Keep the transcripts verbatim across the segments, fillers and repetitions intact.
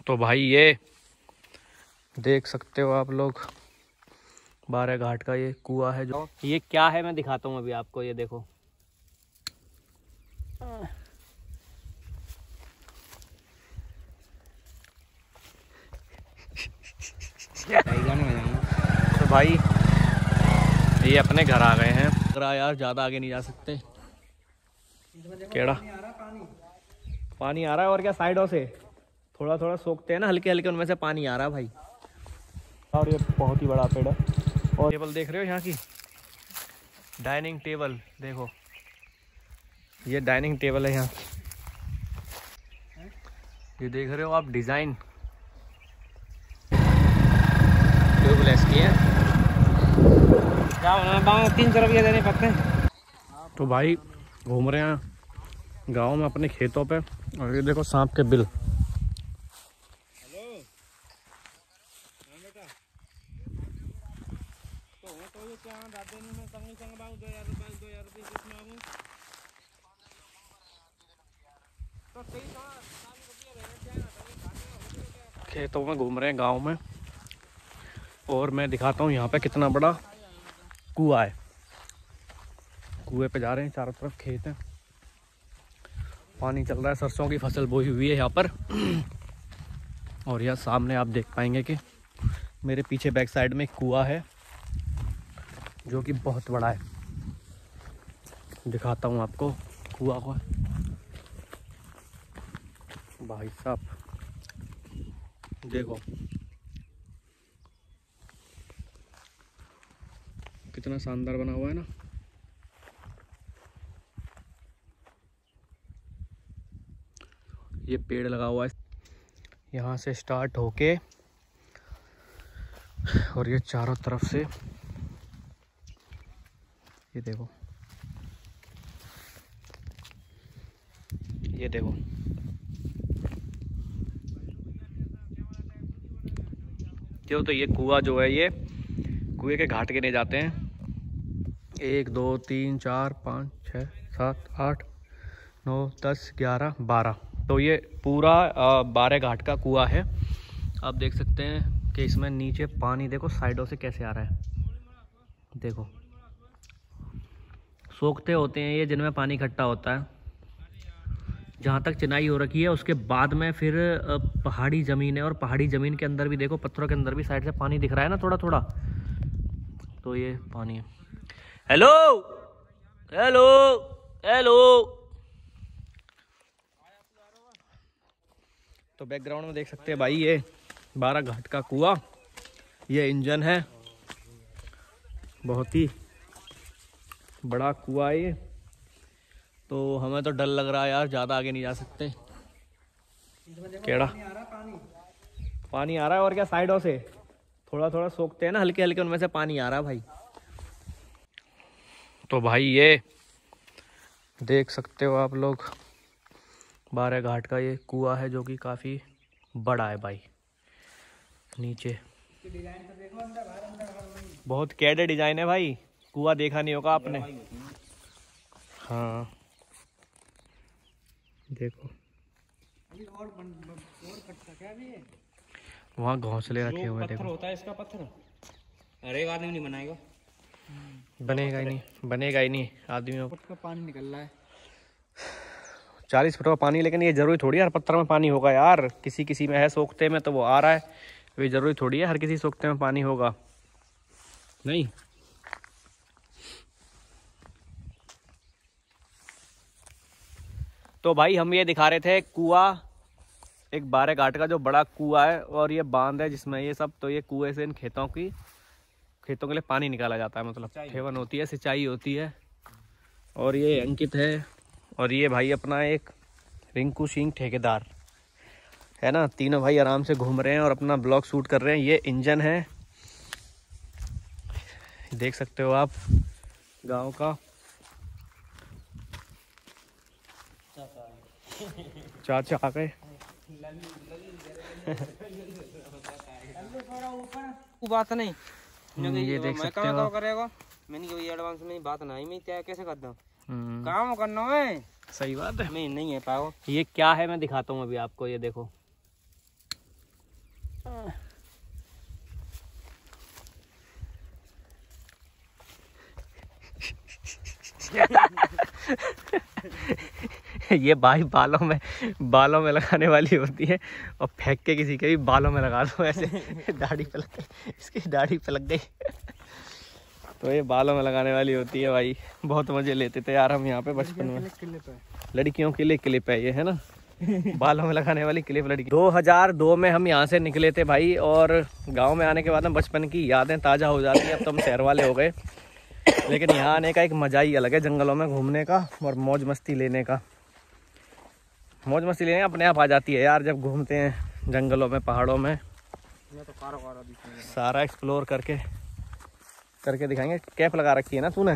तो भाई ये देख सकते हो आप लोग, बारह घाट का ये कुआं है। जो ये क्या है मैं दिखाता हूँ अभी आपको, ये देखो। तो भाई ये अपने घर आ गए हैं। यार ज़्यादा आगे नहीं जा सकते। केड़ा पानी आ रहा है और क्या, साइडों से थोड़ा थोड़ा सोखते हैं ना, हल्के हल्के, उनमें से पानी आ रहा है भाई। और ये बहुत ही बड़ा पेड़ है। और टेबल देख रहे हो यहाँ की, डाइनिंग टेबल देखो, ये डाइनिंग टेबल है यहाँ की। ये देख रहे हो आप, डिज़ाइन ट्यूबलेस की है। तीन सौ रुपये देने पड़ते हैं। तो भाई घूम रहे हैं गांव में अपने खेतों पे, और ये देखो सांप के बिल। खेतों में घूम रहे हैं गांव में, और मैं दिखाता हूँ यहाँ पे कितना बड़ा कुआं है। कुएं पे जा रहे हैं, चारों तरफ खेत है, पानी चल रहा है, सरसों की फसल बोई हुई है यहाँ पर। और यहाँ सामने आप देख पाएंगे कि मेरे पीछे बैक साइड में एक कुआं है जो कि बहुत बड़ा है। दिखाता हूँ आपको कुआं को। भाई साहब देखो कितना शानदार बना हुआ है ना। ये पेड़ लगा हुआ है यहाँ से स्टार्ट होके, और ये चारों तरफ से ये देखो, ये देखो क्यों। तो ये कुआं जो है, ये कुएं के घाट गिने जाते हैं। एक दो तीन चार पाँच छः सात आठ नौ दस ग्यारह बारह। तो ये पूरा बारह घाट का कुआं है। आप देख सकते हैं कि इसमें नीचे पानी देखो साइडों से कैसे आ रहा है। देखो सोखते होते हैं ये, जिनमें पानी इकट्ठा होता है। जहाँ तक चिनाई हो रखी है उसके बाद में फिर पहाड़ी ज़मीन है, और पहाड़ी ज़मीन के अंदर भी देखो, पत्थरों के अंदर भी साइड से पानी दिख रहा है ना थोड़ा थोड़ा। तो ये पानी है। Hello hello hello. तो बैकग्राउंड में देख सकते हैं भाई, ये बारह घाट का कुआं, ये इंजन है। बहुत ही बड़ा कुआं है ये। तो हमें तो डर लग रहा है यार, ज़्यादा आगे नहीं जा सकते। केड़ा पानी आ रहा है और क्या, साइडों से थोड़ा थोड़ा सोखते हैं ना, हल्के हल्के, उनमें से पानी आ रहा है भाई। तो भाई ये देख सकते हो आप लोग, बारह घाट का ये कुआं है जो कि काफ़ी बड़ा है भाई। नीचे बहुत कैडे डिजाइन है भाई, कुआं देखा नहीं होगा आपने। हाँ देखो वहाँ घोंसले रखे हुए हैं। देखो होता है इसका पत्थर, अरे एक आदमी नहीं बनाएगा, बनेगा ही नहीं, बनेगा ही नहीं। आदमियों का पानी निकल रहा है चालीस फुट का पानी, लेकिन ये जरूरी थोड़ी है हर पत्थर में पानी होगा यार। किसी किसी में है सोखते में तो वो आ रहा है, ये जरूरी थोड़ी है हर किसी सोखते में पानी होगा, नहीं। तो भाई हम ये दिखा रहे थे कुआं, एक बारह घाट का जो बड़ा कुआं है, और ये बांध है जिसमें ये सब। तो ये कुएं से इन खेतों की खेतों के लिए पानी निकाला जाता है, मतलब ठेवन होती है, सिंचाई होती है। और ये अंकित है, और ये भाई अपना एक रिंकू सिंह ठेकेदार है ना। तीनों भाई आराम से घूम रहे हैं और अपना ब्लॉग शूट कर रहे हैं। ये इंजन है, देख सकते हो आप, गांव का। चाचा आ गए। बात नहीं, ये देख सकते हो आप। करेगा मैंने कोई एडवांस में बात नहीं, मैं क्या कैसे करता हूँ, काम करना है। सही बात है, मैं नहीं है पाओ। ये क्या है मैं दिखाता हूँ अभी आपको, ये देखो। ये भाई बालों में बालों में लगाने वाली होती है और फेंक के किसी के भी बालों में लगा दो ऐसे। दाढ़ी पे लग गई, इसकी दाढ़ी पे लग गई। तो ये बालों में लगाने वाली होती है भाई। बहुत मजे लेते थे यार हम यहाँ पे बचपन में। लड़कियों के लिए क्लिप है ये, है ना। बालों में लगाने वाली क्लिप लड़की। दो हज़ार दो में हम यहाँ से निकले थे भाई, और गांव में आने के बाद में बचपन की यादें ताज़ा हो जाती है। अब तो हम शहर वाले हो गए, लेकिन यहाँ आने का एक मजा ही अलग है, जंगलों में घूमने का और मौज मस्ती लेने का। मौज मस्ती लेने अपने आप आ जाती है यार जब घूमते हैं जंगलों में, पहाड़ों में। तो सारा एक्सप्लोर करके करके दिखाएंगे। कैप लगा रखी है ना तूने।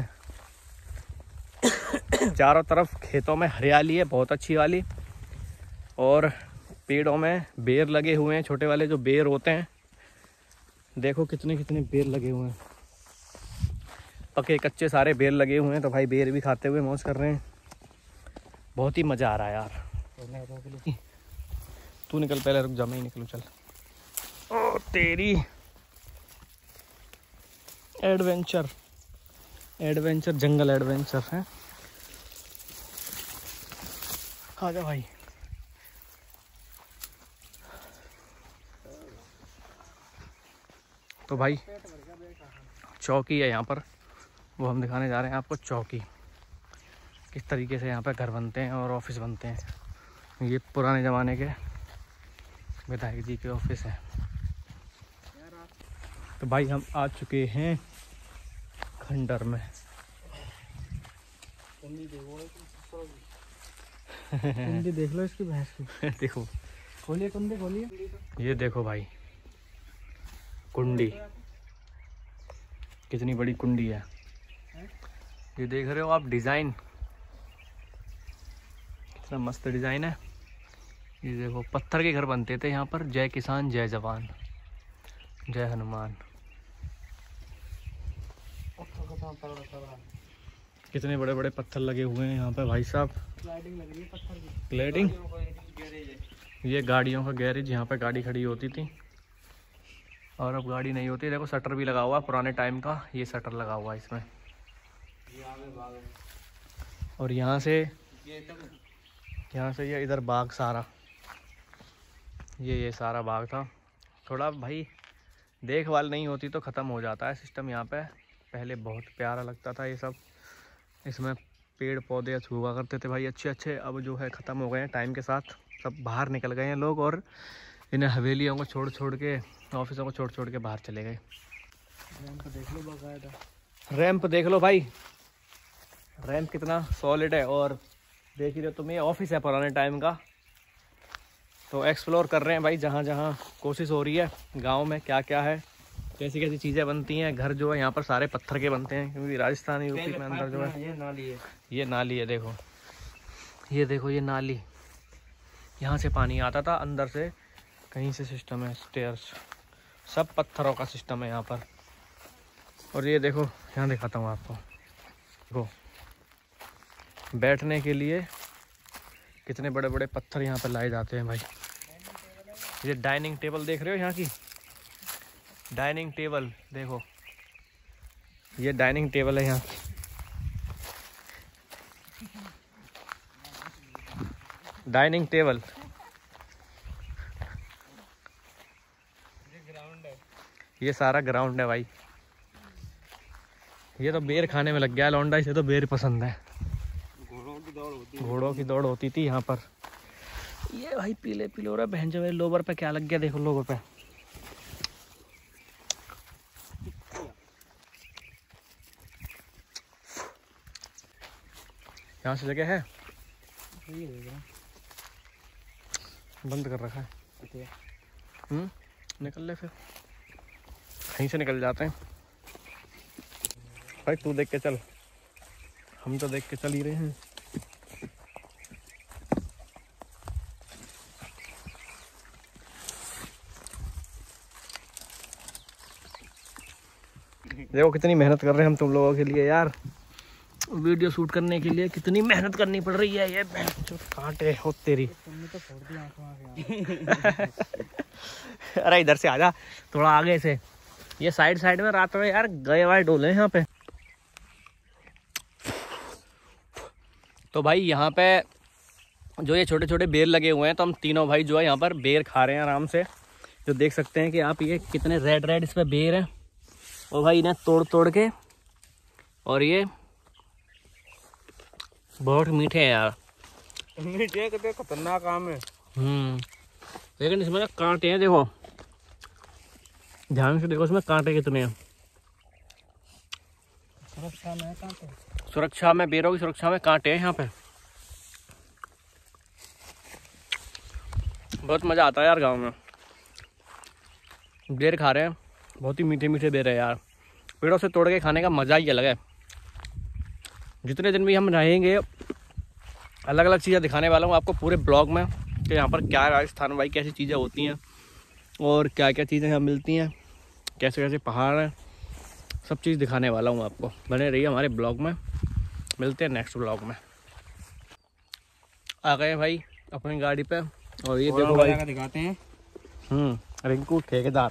चारों तरफ खेतों में हरियाली है बहुत अच्छी वाली, और पेड़ों में बेर लगे हुए हैं, छोटे वाले जो बेर होते हैं। देखो कितने कितने बेर लगे हुए हैं, पके कच्चे सारे बेर लगे हुए हैं। तो भाई बेर भी खाते हुए मौज कर रहे हैं। बहुत ही मज़ा आ रहा है यार। तू निकल पहले, रुक जा मैं ही निकलूँ। चल ओ तेरी एडवेंचर एडवेंचर जंगल एडवेंचर है। आ जा भाई। तो भाई चौकी है यहाँ पर, वो हम दिखाने जा रहे हैं आपको। चौकी किस तरीके से यहाँ पे घर बनते हैं और ऑफिस बनते हैं। ये पुराने ज़माने के विधायक जी के ऑफिस है। तो भाई हम आ चुके हैं खंडर में। कुंडी देख लो इसकी, भैंस की। देखो खोलिए कुंडी, खोलिए। ये देखो भाई कुंडी, कितनी बड़ी कुंडी है। ये देख रहे हो आप डिज़ाइन, कितना मस्त डिज़ाइन है। ये देखो पत्थर के घर बनते थे यहाँ पर। जय किसान जय जवान जय हनुमान। कितने बड़े बड़े पत्थर लगे हुए हैं यहाँ पे भाई साहब। स्लाइडिंग लग रही है पत्थर की। स्लाइडिंग। ये गाड़ियों का गैरेज, यहाँ पे गाड़ी खड़ी होती थी और अब गाड़ी नहीं होती। देखो शटर भी लगा हुआ पुराने टाइम का, ये शटर लगा हुआ है इसमें। और यहाँ से यहाँ से ये इधर बाग सारा, ये ये सारा बाग था। थोड़ा भाई देखभाल नहीं होती तो ख़त्म हो जाता है सिस्टम यहाँ पे। पहले बहुत प्यारा लगता था ये सब, इसमें पेड़ पौधे हुआ करते थे भाई अच्छे अच्छे। अब जो है ख़त्म हो गए हैं टाइम के साथ, सब बाहर निकल गए हैं लोग, और इन्हें हवेलियों को छोड़ छोड़ के, ऑफिसों को छोड़ छोड़ के बाहर चले गए। रैंप देख लो बकायदा, रैंप देख लो भाई, रैंप कितना सॉलिड है। और देख ही रहे तुम, ये ऑफिस है पुराने टाइम का। तो एक्सप्लोर कर रहे हैं भाई, जहाँ जहाँ कोशिश हो रही है गांव में क्या क्या है, कैसी कैसी चीज़ें बनती हैं। घर जो है यहाँ पर सारे पत्थर के बनते हैं, क्योंकि राजस्थान यूपी में अंदर जो है ये नाली है। ये नाली है। देखो ये देखो ये नाली, यहाँ से पानी आता था अंदर से, कहीं से सिस्टम है स्टेयर्स, सब पत्थरों का सिस्टम है यहाँ पर। और ये देखो यहाँ दिखाता हूँ आपको, देखो बैठने के लिए कितने बड़े बड़े पत्थर यहाँ पर लाए जाते हैं भाई। ये डाइनिंग टेबल देख रहे हो यहाँ की, डाइनिंग टेबल देखो, ये डाइनिंग टेबल है यहाँ की। डाइनिंग टेबल, ये सारा ग्राउंड है भाई। ये तो बेर खाने में लग गया लौंडा, इसे तो बेर पसंद है। घोड़ों की दौड़ होती है, घोड़ों की दौड़ होती थी यहाँ पर। ये भाई पीले पीले हो रहा है, बहन जो मेरे लोबर पे क्या लग गया, देखो लोबर पे। यहाँ से जगह है, बंद कर रखा है। हम्म निकल ले फिर, कहीं से निकल जाते हैं भाई। तू देख के चल, हम तो देख के चल ही रहे हैं। देखो कितनी मेहनत कर रहे हैं हम तुम लोगों के लिए यार, वीडियो शूट करने के लिए कितनी मेहनत करनी पड़ रही है। ये कांटे हो तेरी। तुमने तो फोड़ दी आंखों आगे। अरे इधर से आजा, थोड़ा आगे से। ये साइड साइड में रात में यार गए वाले डोले हैं यहाँ पे। तो भाई यहाँ पे जो ये छोटे छोटे बेर लगे हुए हैं, तो हम तीनों भाई जो है यहाँ पर बेर खा रहे हैं आराम से। जो देख सकते हैं कि आप ये कितने रेड रेड इस पे बेर हैं। और भाई इन्हें तोड़ तोड़ के, और ये बहुत मीठे हैं यार। मीठे कितने खतरनाक आम है। हम्म लेकिन इसमें कांटे हैं, देखो ध्यान से देखो इसमें कांटे कितने हैं। सुरक्षा में कांटे, सुरक्षा में, बेरों की सुरक्षा में कांटे हैं यहाँ पे। बहुत मज़ा आता है यार गांव में। बेर खा रहे हैं, बहुत ही मीठे मीठे बेर है यार। पेड़ों से तोड़ के खाने का मज़ा ही अलग है। जितने दिन भी हम रहेंगे अलग अलग चीज़ें दिखाने वाला हूँ आपको पूरे ब्लॉग में, कि यहाँ पर क्या राजस्थान भाई कैसी चीज़ें होती हैं और क्या क्या चीज़ें यहाँ मिलती हैं, कैसे कैसे पहाड़ हैं, सब चीज़ दिखाने वाला हूँ आपको। बने रहिए हमारे ब्लॉग में। मिलते हैं नेक्स्ट ब्लॉग में। आ गए भाई अपनी गाड़ी पे, और ये देखो भाई दिखाते हैं। हम्म रिंकू ठेकेदार।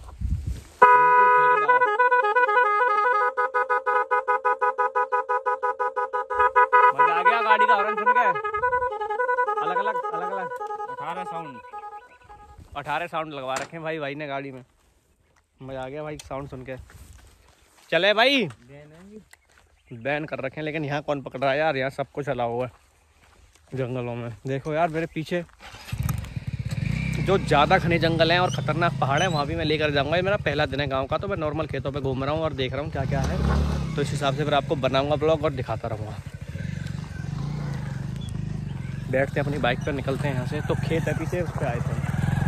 मजा आ गया गाड़ी का हॉर्न सुन के। अलग अलग अलग अलग अठारह साउंड अठारह साउंड लगवा रखे हैं भाई भाई ने गाड़ी में। मजा आ गया भाई साउंड सुन के। चले भाई, बैन कर रखे हैं, लेकिन यहाँ कौन पकड़ रहा है यार, यहाँ सबको चला हुआ है जंगलों में। देखो यार मेरे पीछे जो ज़्यादा घने जंगल हैं और ख़तरनाक पहाड़ हैं, वहाँ भी मैं लेकर जाऊँगा। ये मेरा पहला दिन है गांव का, तो मैं नॉर्मल खेतों पे घूम रहा हूँ और देख रहा हूँ क्या क्या है। तो इस हिसाब से फिर आपको बनाऊँगा ब्लॉग और दिखाता रहूँगा। बैठते हैं अपनी बाइक पर, निकलते हैं यहाँ से। तो खेत है पीछे, उस पर आए थे।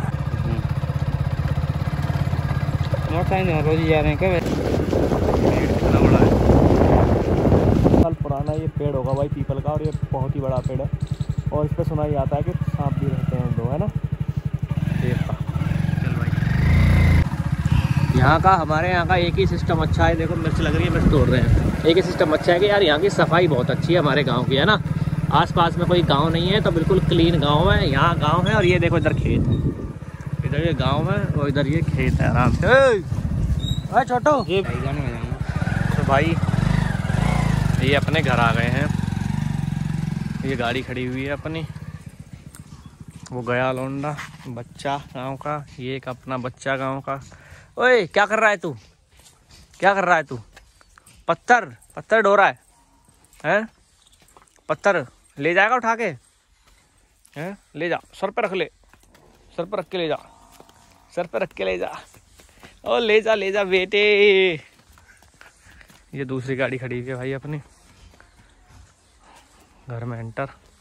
रोज ही जा रहे हैं क्या? पेड़ कितना बड़ा है, साल पुराना ये पेड़ होगा भाई पीपल का, और ये बहुत ही बड़ा पेड़ है। और इस पर सुना ही आता है कि सांप भी रहते हैं दो, है ना। देखा चल भाई, यहाँ का हमारे यहाँ का एक ही सिस्टम अच्छा है। देखो मिर्च लग रही है, मिर्च तोड़ रहे हैं। एक ही सिस्टम अच्छा है कि यार यहाँ की सफाई बहुत अच्छी है हमारे गाँव की, है ना। आसपास में कोई गांव नहीं है, तो बिल्कुल क्लीन गांव है। यहाँ गांव है और ये देखो इधर खेत है, इधर ये गांव है और इधर ये खेत है। आराम से ओए छोटू, ये भाई गाने में जाएंगे। तो भाई ये अपने घर आ गए हैं। ये गाड़ी खड़ी हुई है अपनी, वो गया लौंडा बच्चा गांव का, ये एक अपना बच्चा गांव का। ओए क्या कर रहा है तू, क्या कर रहा है तू? पत्थर पत्थर ढो रहा है, है? पत्थर ले जाएगा उठा के, हैं? ले जा, सर पे रख ले, सर पे रख के ले जा, सर पे रख के ले जा। ओ ले जा ले जा बेटे। ये दूसरी गाड़ी खड़ी है भाई अपनी, घर में एंटर।